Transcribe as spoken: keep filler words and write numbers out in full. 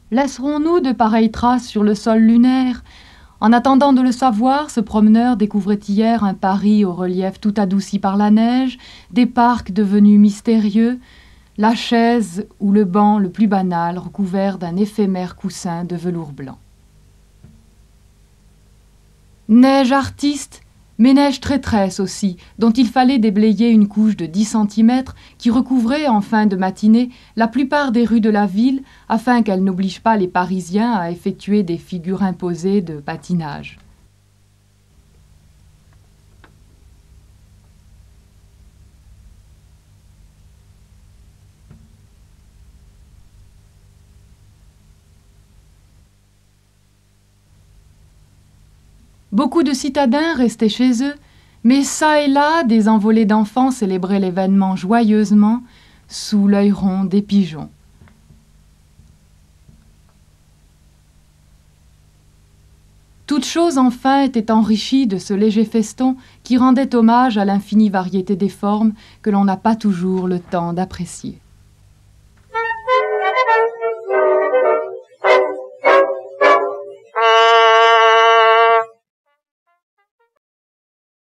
Laisserons-nous de pareilles traces sur le sol lunaire? En attendant de le savoir, ce promeneur découvrait hier un Paris au relief tout adouci par la neige, des parcs devenus mystérieux, la chaise ou le banc le plus banal recouvert d'un éphémère coussin de velours blanc. Neige artiste, mais neige traîtresse aussi, dont il fallait déblayer une couche de dix centimètres qui recouvrait en fin de matinée la plupart des rues de la ville afin qu'elle n'oblige pas les Parisiens à effectuer des figures imposées de patinage. Beaucoup de citadins restaient chez eux, mais çà et là, des envolées d'enfants célébraient l'événement joyeusement, sous l'œil rond des pigeons. Toute chose enfin était enrichie de ce léger feston qui rendait hommage à l'infinie variété des formes que l'on n'a pas toujours le temps d'apprécier.